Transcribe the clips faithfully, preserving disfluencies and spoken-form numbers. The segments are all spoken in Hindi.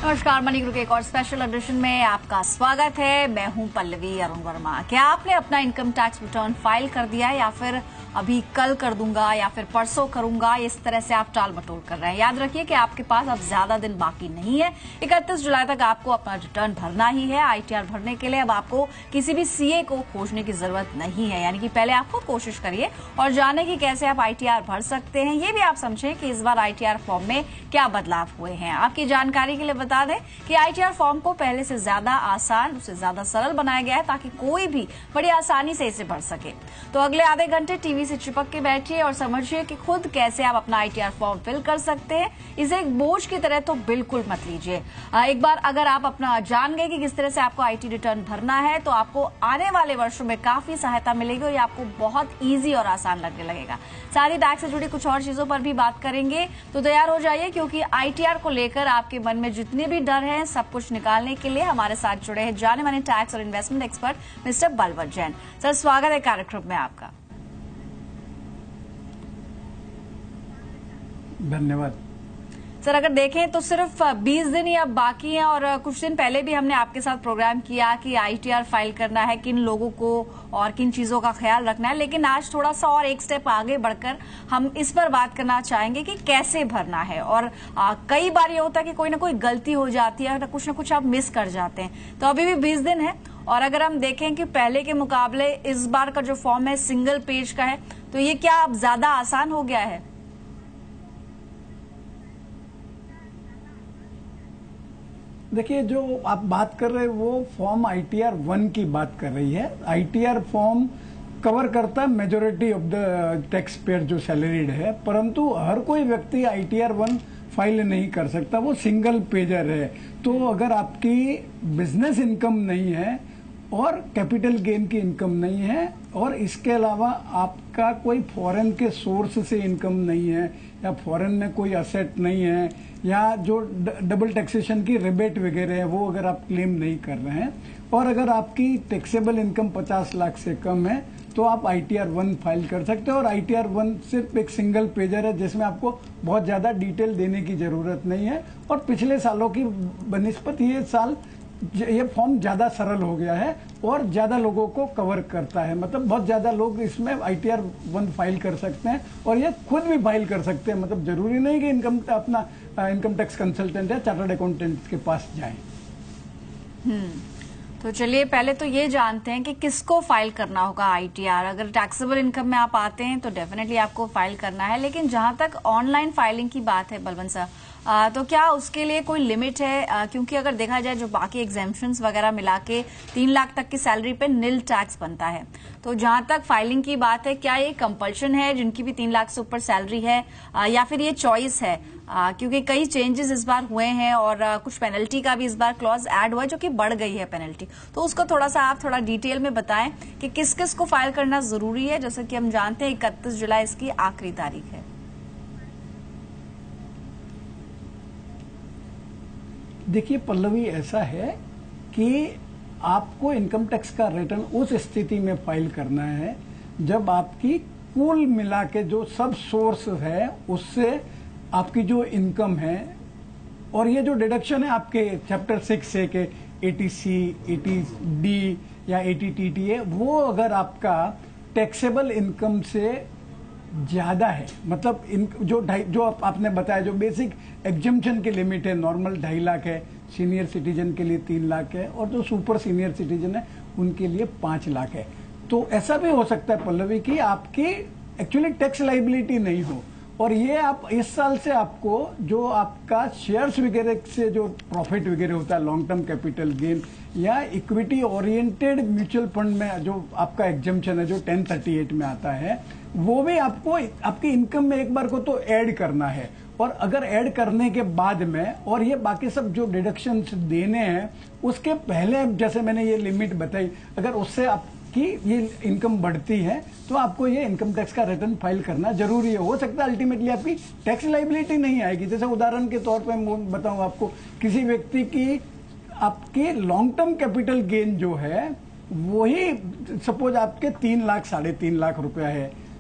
नमस्कार, मनी गुरु के एक और स्पेशल एडिशन में आपका स्वागत है। मैं हूं पल्लवी अरुण वर्मा। क्या आपने अपना इनकम टैक्स रिटर्न फाइल कर दिया है या फिर अभी कल कर दूंगा या फिर परसों करूंगा, इस तरह से आप टाल मटोल कर रहे हैं? याद रखिए कि आपके पास अब ज्यादा दिन बाकी नहीं है। इकतीस जुलाई तक आपको अपना रिटर्न भरना ही है। आईटीआर भरने के लिए अब आपको किसी भी सीए को खोजने की जरूरत नहीं है। यानी कि पहले आपको कोशिश करिए और जाने की कैसे आप आईटीआर भर सकते हैं। ये भी आप समझें कि इस बार आईटीआर फॉर्म में क्या बदलाव हुए हैं। आपकी जानकारी के लिए बता दें कि आईटीआर फॉर्म को पहले से ज्यादा आसान, उससे ज्यादा सरल बनाया गया है ताकि कोई भी बड़ी आसानी से इसे भर सके। तो अगले आधे घंटे टीवी से चिपक के बैठिए और समझिए कि खुद कैसे आप अपना आईटीआर फॉर्म फिल कर सकते हैं। इसे एक बोझ की तरह तो बिल्कुल मत लीजिए। एक बार अगर आप अपना जान गए कि किस तरह से आपको आईटी रिटर्न भरना है तो आपको आने वाले वर्षों में काफी सहायता मिलेगी और ये आपको बहुत ईजी और आसान लगने लगेगा। साथ ही टैक्स से जुड़ी कुछ और चीजों पर भी बात करेंगे, तो तैयार हो जाइए क्योंकि आईटीआर को लेकर आपके मन में जितने भी डर हैं सब कुछ निकालने के लिए हमारे साथ जुड़े हैं जाने माने टैक्स और investment expert mister Balwant Jain. Sir, स्वागत है कार्यक्रम में आपका। धन्यवाद। सर, अगर देखें तो सिर्फ बीस दिन ही अब बाकी हैं और कुछ दिन पहले भी हमने आपके साथ प्रोग्राम किया कि आईटीआर फाइल करना है, किन लोगों को और किन चीजों का ख्याल रखना है। लेकिन आज थोड़ा सा और एक स्टेप आगे बढ़कर हम इस पर बात करना चाहेंगे कि कैसे भरना है। और आ, कई बार ये होता है कि कोई ना कोई गलती हो जाती है, कुछ ना कुछ आप मिस कर जाते हैं। तो अभी भी बीस दिन है और अगर हम देखें कि पहले के मुकाबले इस बार का जो फॉर्म है सिंगल पेज का है, तो ये क्या अब ज्यादा आसान हो गया है? देखिए, जो आप बात कर रहे हैं वो फॉर्म आईटीआर वन की बात कर रही है। आईटीआर फॉर्म कवर करता है majority of the tax payer जो सैलरीड है, परंतु हर कोई व्यक्ति आईटीआर वन फाइल नहीं कर सकता। वो सिंगल पेजर है। तो अगर आपकी बिजनेस इनकम नहीं है और कैपिटल गेन की इनकम नहीं है और इसके अलावा आपका कोई फॉरेन के सोर्स से इनकम नहीं है या फॉरेन में कोई असेट नहीं है या जो डबल टैक्सेशन की रिबेट वगैरह है वो अगर आप क्लेम नहीं कर रहे हैं और अगर आपकी टैक्सेबल इनकम पचास लाख से कम है तो आप आईटीआर वन फाइल कर सकते हो। और आईटीआर वन सिर्फ एक सिंगल पेजर है जिसमें आपको बहुत ज्यादा डिटेल देने की जरूरत नहीं है और पिछले सालों की बनिस्बत ये साल ये फॉर्म ज्यादा सरल हो गया है और ज्यादा लोगों को कवर करता है। मतलब बहुत ज्यादा लोग इसमें आईटीआर वन फाइल कर सकते हैं और ये खुद भी फाइल कर सकते हैं। मतलब जरूरी नहीं कि इनकम अपना इनकम टैक्स कंसल्टेंट या चार्टर्ड अकाउंटेंट के पास जाएं। हम्म तो चलिए पहले तो ये जानते हैं कि किसको फाइल करना होगा आईटीआर। अगर टैक्सेबल इनकम में आप आते हैं तो डेफिनेटली आपको फाइल करना है, लेकिन जहां तक ऑनलाइन फाइलिंग की बात है बलवंत सर, आ, तो क्या उसके लिए कोई लिमिट है? आ, क्योंकि अगर देखा जाए जो बाकी एग्जेम्पशंस वगैरह मिला के तीन लाख तक की सैलरी पे नील टैक्स बनता है। तो जहां तक फाइलिंग की बात है, क्या ये कंपल्शन है जिनकी भी तीन लाख से ऊपर सैलरी है आ, या फिर ये चॉइस है? आ, क्योंकि कई चेंजेस इस बार हुए हैं और आ, कुछ पेनल्टी का भी इस बार क्लॉज ऐड हुआ है जो कि बढ़ गई है पेनल्टी। तो उसको थोड़ा सा आप थोड़ा डिटेल में बताएं कि किस किस को फाइल करना जरूरी है। जैसे कि हम जानते हैं इकतीस जुलाई इसकी आखिरी तारीख है। देखिए पल्लवी, ऐसा है कि आपको इनकम टैक्स का रिटर्न उस स्थिति में फाइल करना है जब आपकी कुल मिला के जो सब सोर्स है उससे आपकी जो इनकम है और ये जो डिडक्शन है आपके चैप्टर सिक्स से के एटीसी, एटी डी या एटीटीटी है, वो अगर आपका टैक्सेबल इनकम से ज्यादा है, मतलब इन जो ढाई जो आप, आपने बताया जो बेसिक एग्जम्पशन की लिमिट है, नॉर्मल ढाई लाख है, सीनियर सिटीजन के लिए तीन लाख है और जो सुपर सीनियर सिटीजन है उनके लिए पांच लाख है। तो ऐसा भी हो सकता है पल्लवी कि आपकी एक्चुअली टैक्स लाइबिलिटी नहीं हो और ये आप इस साल से आपको जो आपका शेयर्स वगैरह से जो प्रॉफिट वगैरह होता है, लॉन्ग टर्म कैपिटल गेन या इक्विटी ओरिएंटेड म्यूचुअल फंड में जो आपका एग्जम्पशन है जो टेन थर्टी एट में आता है, वो भी आपको आपकी इनकम में एक बार को तो ऐड करना है। और अगर ऐड करने के बाद में और ये बाकी सब जो डिडक्शन देने हैं उसके पहले, जैसे मैंने ये लिमिट बताई, अगर उससे आपकी ये इनकम बढ़ती है तो आपको ये इनकम टैक्स का रिटर्न फाइल करना जरूरी है। हो सकता है अल्टीमेटली आपकी टैक्स लाइबिलिटी नहीं आएगी। जैसे उदाहरण के तौर पर मैं बताऊं आपको, किसी व्यक्ति की आपके लॉन्ग टर्म कैपिटल गेन जो है वही सपोज आपके तीन लाख साढ़े तीन लाख रुपया है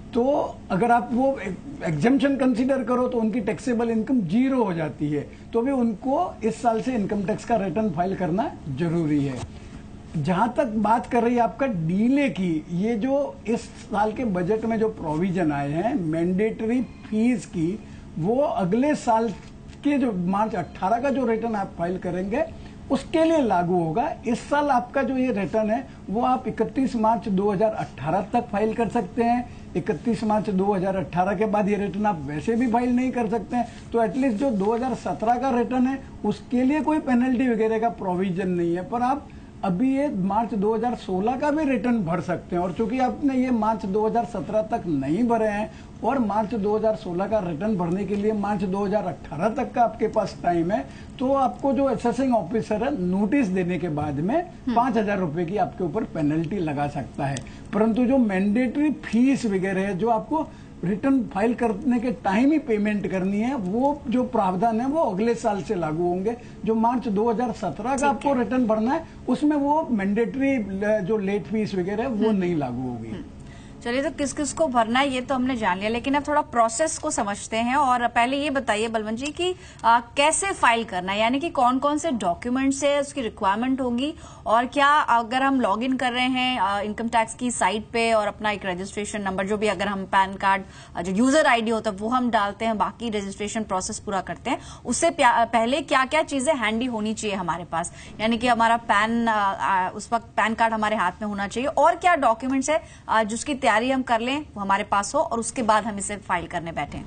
तो अगर आप वो एग्जेम्पशन कंसीडर करो तो उनकी टैक्सेबल इनकम जीरो हो जाती है, तो भी उनको इस साल से इनकम टैक्स का रिटर्न फाइल करना जरूरी है। जहां तक बात कर रही है आपका डीले की, ये जो इस साल के बजट में जो प्रोविजन आए हैं मैंडेटरी फीस की, वो अगले साल के जो मार्च अठारह का जो रिटर्न आप फाइल करेंगे उसके लिए लागू होगा। इस साल आपका जो ये रिटर्न है वो आप इकतीस मार्च दो हज़ार अठारह तक फाइल कर सकते हैं। इकतीस मार्च दो हज़ार अठारह के बाद ये रिटर्न आप वैसे भी फाइल नहीं कर सकते हैं, तो एटलीस्ट जो दो हज़ार सत्रह का रिटर्न है उसके लिए कोई पेनल्टी वगैरह का प्रोविजन नहीं है, पर आप अभी ये मार्च दो हज़ार सोलह का भी रिटर्न भर सकते हैं। और चूंकि आपने ये मार्च दो हज़ार सत्रह तक नहीं भरे हैं और मार्च दो हज़ार सोलह का रिटर्न भरने के लिए मार्च दो हज़ार अठारह तक का आपके पास टाइम है, तो आपको जो असेसिंग ऑफिसर है नोटिस देने के बाद में पांच हजार रुपए की आपके ऊपर पेनल्टी लगा सकता है। परंतु जो मैंडेटरी फीस वगैरह है जो आपको रिटर्न फाइल करने के टाइम ही पेमेंट करनी है, वो जो प्रावधान है वो अगले साल से लागू होंगे। जो मार्च दो हज़ार सत्रह का आपको रिटर्न भरना है उसमें वो मैंडेटरी जो लेट फीस वगैरह है वो नहीं लागू होगी। चलिए, तो किस किस को भरना है ये तो हमने जान लिया, लेकिन अब थोड़ा प्रोसेस को समझते हैं। और पहले ये बताइए बलवंत जी कि आ, कैसे फाइल करना है, यानी कि कौन कौन से डॉक्यूमेंट्स है उसकी रिक्वायरमेंट होगी, और क्या अगर हम लॉग इन कर रहे हैं इनकम टैक्स की साइट पे और अपना एक रजिस्ट्रेशन नंबर, जो भी अगर हम पैन कार्ड जो यूजर आईडी होता है वो हम डालते हैं, बाकी रजिस्ट्रेशन प्रोसेस पूरा करते हैं, उससे पहले क्या क्या चीजें हैंडी होनी चाहिए हमारे पास, यानी कि हमारा पैन आ, उस वक्त पैन कार्ड हमारे हाथ में होना चाहिए, और क्या डॉक्यूमेंट्स है जिसकी तैयारी हम कर लें वो हमारे पास हो और उसके बाद हम इसे फाइल करने बैठे।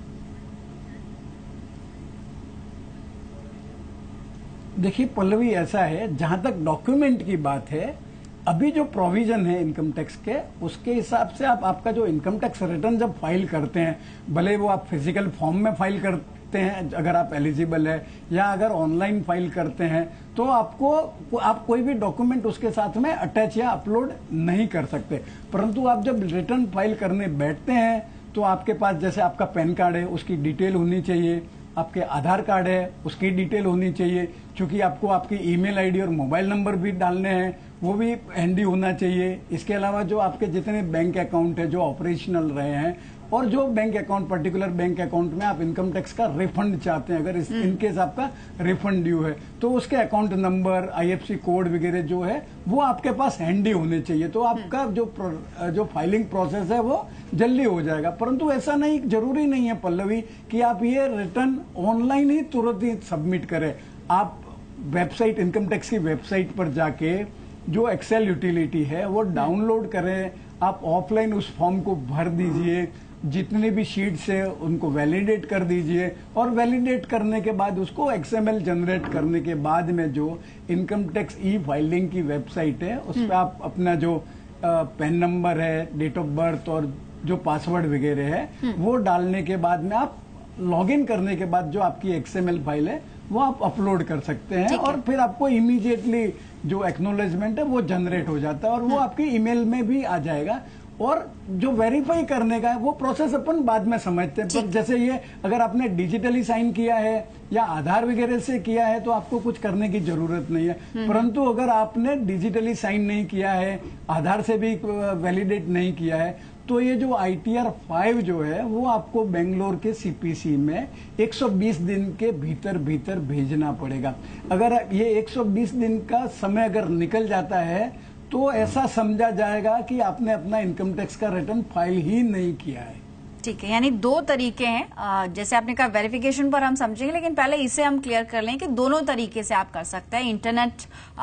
देखिए पल्लवी, ऐसा है जहां तक डॉक्यूमेंट की बात है, अभी जो प्रोविजन है इनकम टैक्स के उसके हिसाब से आप आपका जो इनकम टैक्स रिटर्न जब फाइल करते हैं, भले वो आप फिजिकल फॉर्म में फाइल करते हैं अगर आप एलिजिबल है, या अगर ऑनलाइन फाइल करते हैं, तो आपको आप कोई भी डॉक्यूमेंट उसके साथ में अटैच या अपलोड नहीं कर सकते। परंतु आप जब रिटर्न फाइल करने बैठते हैं तो आपके पास जैसे आपका पैन कार्ड है उसकी डिटेल होनी चाहिए, आपके आधार कार्ड है उसकी डिटेल होनी चाहिए, क्योंकि आपको आपकी ईमेल आईडी और मोबाइल नंबर भी डालने हैं वो भी हैंडी होना चाहिए। इसके अलावा जो आपके जितने बैंक अकाउंट है जो ऑपरेशनल रहे हैं, और जो bank account particular bank account में आप इनकम टैक्स का रिफंड चाहते हैं, अगर इस इनकेस आपका रिफंड ड्यू है तो उसके अकाउंट नंबर, आईएफएससी कोड वगैरह जो है वो आपके पास हैंडी होने चाहिए, तो आपका जो जो फाइलिंग प्रोसेस है वो जल्दी हो जाएगा। परंतु ऐसा नहीं, जरूरी नहीं है पल्लवी कि आप ये रिटर्न ऑनलाइन ही तुरंत ही सबमिट करें। आप वेबसाइट, इनकम टैक्स की वेबसाइट पर जाके जो एक्सेल यूटिलिटी है वो डाउनलोड करें, आप ऑफलाइन उस फॉर्म को भर दीजिए, जितने भी शीट्स है उनको वैलिडेट कर दीजिए, और वैलिडेट करने के बाद उसको एक्सएमएल जनरेट करने के बाद में जो इनकम टैक्स ई फाइलिंग की वेबसाइट है उस पर आप अपना जो पैन नंबर है, डेट ऑफ बर्थ और जो पासवर्ड वगैरह है वो डालने के बाद में आप लॉगिन करने के बाद जो आपकी एक्सएमएल फाइल है वो आप अपलोड कर सकते हैं, और फिर आपको इमीडिएटली जो एक्नोलेजमेंट है वो जनरेट हो जाता है और वो आपकी ईमेल में भी आ जाएगा। और जो वेरीफाई करने का है वो प्रोसेस अपन बाद में समझते हैं, पर जैसे ये अगर आपने डिजिटली साइन किया है या आधार वगैरह से किया है तो आपको कुछ करने की जरूरत नहीं है। परंतु अगर आपने डिजिटली साइन नहीं किया है, आधार से भी वैलिडेट नहीं किया है, तो ये जो आई टी आर फाइव जो है वो आपको बेंगलोर के सी पी सी में एक सौ बीस दिन के भीतर भीतर भेजना पड़ेगा। अगर ये एक सौ बीस दिन का समय अगर निकल जाता है तो ऐसा समझा जाएगा कि आपने अपना इनकम टैक्स का रिटर्न फाइल ही नहीं किया है। ठीक है, यानी दो तरीके हैं, जैसे आपने कहा वेरिफिकेशन पर हम समझेंगे, लेकिन पहले इसे हम क्लियर कर लें कि दोनों तरीके से आप कर सकते हैं। इंटरनेट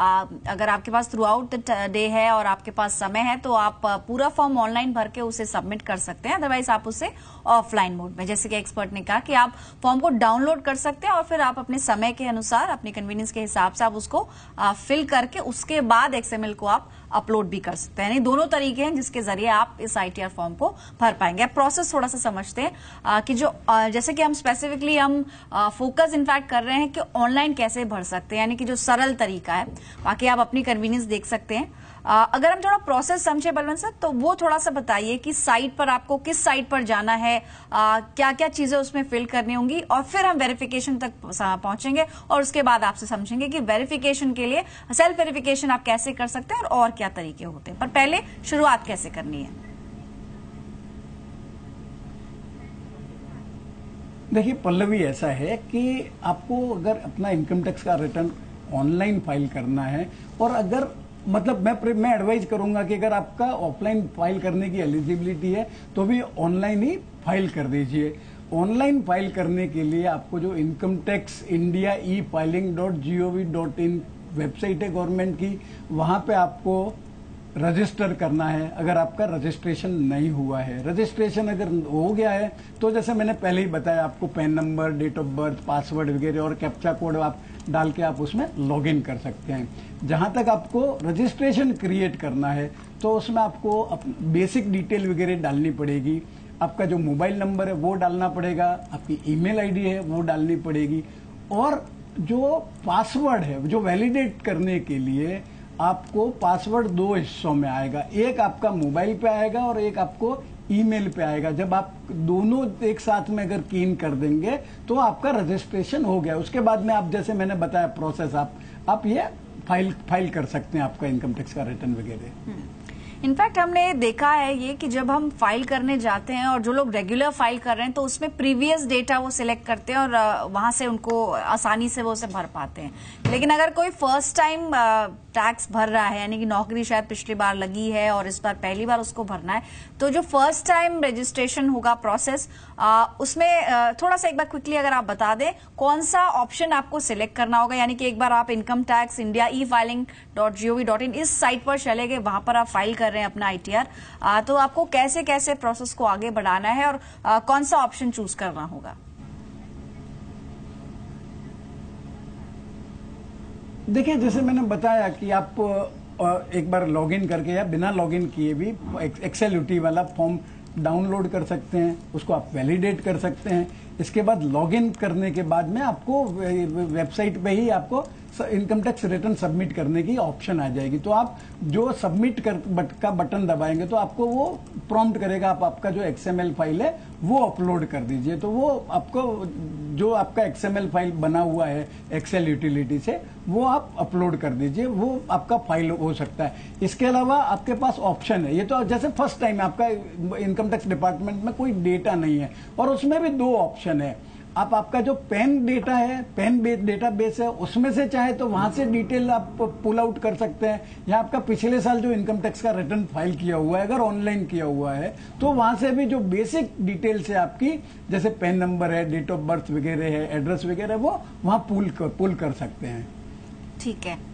अगर आपके पास थ्रू आउट द डे है और आपके पास समय है तो आप पूरा फॉर्म ऑनलाइन भर के उसे सबमिट कर सकते हैं, अदरवाइज आप उसे ऑफलाइन मोड में, जैसे कि एक्सपर्ट ने कहा कि आप फॉर्म को डाउनलोड कर सकते हैं और फिर आप अपने समय के अनुसार, अपने कन्वीनियंस के हिसाब से आप उसको फिल करके उसके बाद एक्सएमएल को आप अपलोड भी कर सकते हैं। यानी दोनों तरीके हैं जिसके जरिए आप इस आईटीआर फॉर्म को भर पाएंगे। प्रोसेस थोड़ा सा समझते हैं आ, कि जो आ, जैसे कि हम स्पेसिफिकली हम फोकस इनफैक्ट कर रहे हैं कि ऑनलाइन कैसे भर सकते हैं, यानी कि जो सरल तरीका है, बाकी आप अपनी कन्वीनियंस देख सकते हैं। आ, अगर हम थोड़ा प्रोसेस समझे बलवंत सर, तो वो थोड़ा सा बताइए कि साइट पर आपको किस साइट पर जाना है, आ, क्या क्या चीजें उसमें फिल करनी होंगी, और फिर हम वेरिफिकेशन तक पहुंचेंगे और उसके बाद आपसे समझेंगे कि वेरिफिकेशन के लिए सेल्फ वेरिफिकेशन आप कैसे कर सकते हैं और, और क्या तरीके होते हैं। पर पहले शुरुआत कैसे करनी है? देखिए पल्लवी, ऐसा है कि आपको अगर अपना इनकम टैक्स का रिटर्न ऑनलाइन फाइल करना है, और अगर मतलब मैं मैं एडवाइज करूंगा कि अगर आपका ऑफलाइन फाइल करने की एलिजिबिलिटी है तो भी ऑनलाइन ही फाइल कर दीजिए। ऑनलाइन फाइल करने के लिए आपको जो income tax India e filing dot g o v dot in website है गवर्नमेंट की, वहां पे आपको रजिस्टर करना है। अगर आपका रजिस्ट्रेशन नहीं हुआ है, रजिस्ट्रेशन अगर हो गया है तो जैसे मैंने पहले ही बताया, आपको PAN number, date of birth, password वगैरह और कैप्चा कोड आप डाल के आप उसमें लॉगिन कर सकते हैं। जहां तक आपको रजिस्ट्रेशन क्रिएट करना है तो उसमें आपको बेसिक डिटेल वगैरह डालनी पड़ेगी। आपका जो मोबाइल नंबर है वो डालना पड़ेगा, आपकी ईमेल आईडी है वो डालनी पड़ेगी, और जो पासवर्ड है जो वैलिडेट करने के लिए आपको पासवर्ड दो हिस्सों में आएगा। एक आपका मोबाइल पे आएगा और एक आपको ईमेल पे आएगा। जब आप दोनों एक साथ में अगर कीन कर देंगे तो आपका रजिस्ट्रेशन हो गया। उसके बाद में आप, जैसे मैंने बताया प्रोसेस, आप आप ये फाइल फाइल कर सकते हैं आपका इनकम टैक्स का रिटर्न वगैरह। इनफैक्ट हमने देखा है ये कि जब हम फाइल करने जाते हैं और जो लोग रेगुलर फाइल कर रहे हैं तो उसमें प्रीवियस डेटा वो सिलेक्ट करते हैं और वहां से उनको आसानी से वो उसे भर पाते हैं। लेकिन अगर कोई फर्स्ट टाइम टैक्स भर रहा है, यानी कि नौकरी शायद पिछली बार लगी है और इस बार पहली बार उसको भरना है, तो जो फर्स्ट टाइम रजिस्ट्रेशन होगा प्रोसेस, उसमें आ, थोड़ा सा एक बार क्विकली अगर आप बता दें कौन सा ऑप्शन आपको सिलेक्ट करना होगा। यानी कि एक बार आप income tax India e filing dot g o v dot in इस साइट पर चले गए, वहां पर आप फाइल कर रहे हैं अपना आई टी आर, तो आपको कैसे कैसे प्रोसेस को आगे बढ़ाना है और आ, कौन सा ऑप्शन चूज करना होगा? देखिए, जैसे मैंने बताया कि आप एक बार लॉगिन करके या बिना लॉगिन किए भी एक्सेल यूटी वाला फॉर्म डाउनलोड कर सकते हैं, उसको आप वैलिडेट कर सकते हैं। इसके बाद लॉगिन करने के बाद में आपको वेबसाइट पे ही आपको इनकम टैक्स रिटर्न सबमिट करने की ऑप्शन आ जाएगी। तो आप जो सबमिट कर बट का बटन दबाएंगे तो आपको वो प्रॉम्प्ट करेगा, आप आपका जो एक्सएमएल फाइल है वो अपलोड कर दीजिए। तो वो आपको जो आपका एक्सएमएल फाइल बना हुआ है एक्सेल यूटिलिटी से वो आप अपलोड कर दीजिए, वो आपका फाइल हो सकता है। इसके अलावा आपके पास ऑप्शन है, ये तो जैसे फर्स्ट टाइम आपका इनकम टैक्स डिपार्टमेंट में कोई डेटा नहीं है और उसमें भी दो ऑप्शन है। आप आपका जो पैन डेटा है, पैन डेटा बेस है, उसमें से चाहे तो वहां से डिटेल आप पुल आउट कर सकते हैं, या आपका पिछले साल जो इनकम टैक्स का रिटर्न फाइल किया हुआ है अगर ऑनलाइन किया हुआ है तो वहां से भी जो बेसिक डिटेल्स है आपकी, जैसे पैन नंबर है, डेट ऑफ बर्थ वगैरह है, एड्रेस वगैरह, वो वहां पुल कर, पुल कर सकते हैं। ठीक है,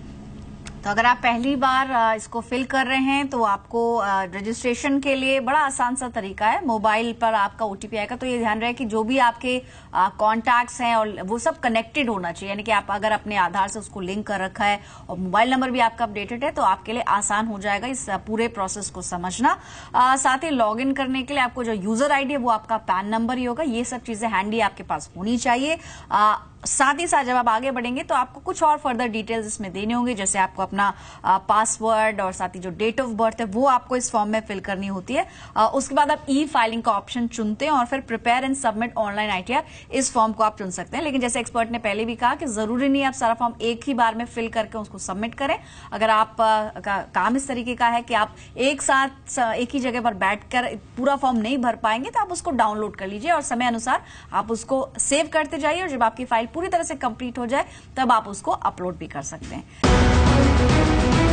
तो अगर आप पहली बार इसको फिल कर रहे हैं तो आपको रजिस्ट्रेशन के लिए बड़ा आसान सा तरीका है, मोबाइल पर आपका ओ टी पी आएगा। तो ये ध्यान रहे कि जो भी आपके कॉन्टैक्ट्स हैं और वो सब कनेक्टेड होना चाहिए, यानी कि आप अगर अपने आधार से उसको लिंक कर रखा है और मोबाइल नंबर भी आपका अपडेटेड है तो आपके लिए आसान हो जाएगा इस पूरे प्रोसेस को समझना। आ, साथ ही लॉग इन करने के लिए आपको जो यूजर आई डी है वो आपका पैन नंबर ही होगा। ये सब चीजें हैंडी आपके पास होनी चाहिए। आ, साथ ही साथ जब आप आगे बढ़ेंगे तो आपको कुछ और फर्दर डिटेल्स इसमें देने होंगे, जैसे आपको अपना पासवर्ड और साथ ही जो डेट ऑफ बर्थ है वो आपको इस फॉर्म में फिल करनी होती है। आ, उसके बाद आप ई फाइलिंग का ऑप्शन चुनते हैं और फिर prepare and submit online I T R, इस फॉर्म को आप चुन सकते हैं। लेकिन जैसे एक्सपर्ट ने पहले भी कहा कि जरूरी नहीं आप सारा फॉर्म एक ही बार में फिल करके उसको सबमिट करें। अगर आप आ, का, काम इस तरीके का है कि आप एक साथ एक ही जगह पर बैठकर पूरा फॉर्म नहीं भर पाएंगे तो आप उसको डाउनलोड कर लीजिए और समय अनुसार आप उसको सेव करते जाइए, और जब आपकी फाइल पूरी तरह से कंप्लीट हो जाए तब आप उसको अपलोड भी कर सकते हैं।